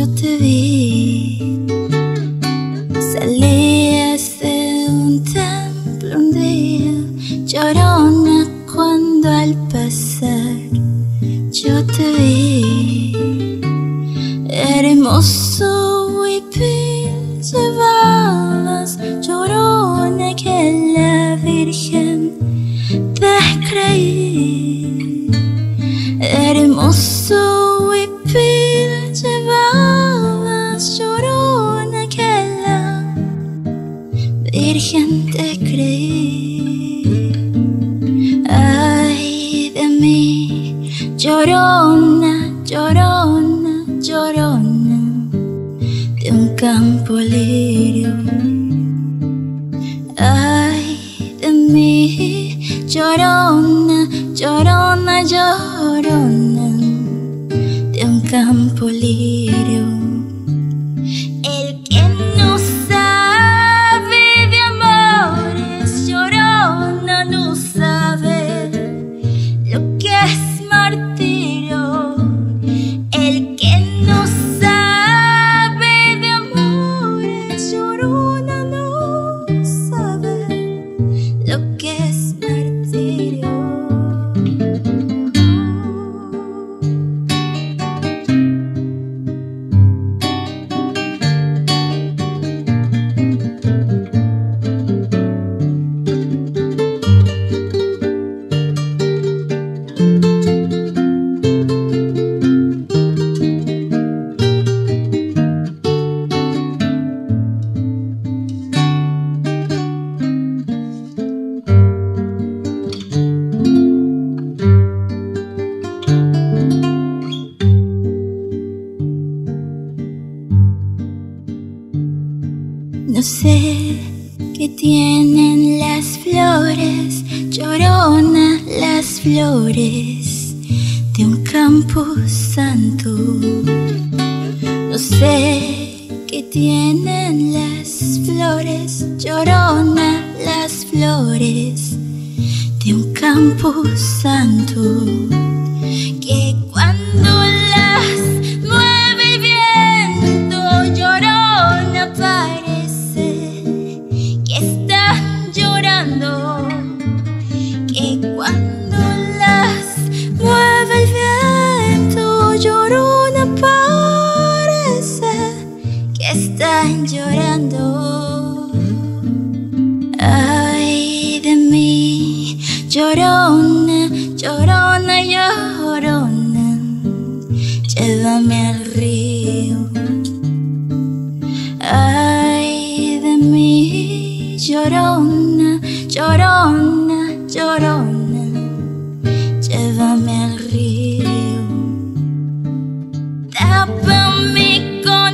yo te vi. Salías de un templo un día, llorona, cuando al pasar yo te vi. Hermoso huipil llevabas, llorona, que la Virgen te creí. Hermoso huipil llevabas, llorona, que la Virgen te creí. Ay de mí, llorona, llorona, llorona, de un campo lirio. Ay de mí, llorona, llorona, llorona, de un campo lirio. El que no sabe de amores, llorona, no sabe lo que es martirio. El que no sabe de amores, llorona, no sabe lo que es martirio. No sé qué tienen las flores, llorona, las flores de un campo santo. No sé qué tienen las flores, llorona, las flores de un campo santo, que cuando las mueve el viento, llorona, parece que están llorando. Que cuando las mueve el viento, llorona, parece que están llorando. Ay de mí, llorona, llorona, llorona, llévame al río. Ay de mí, llorona, llorona, llorona, llévame al río. Tápame con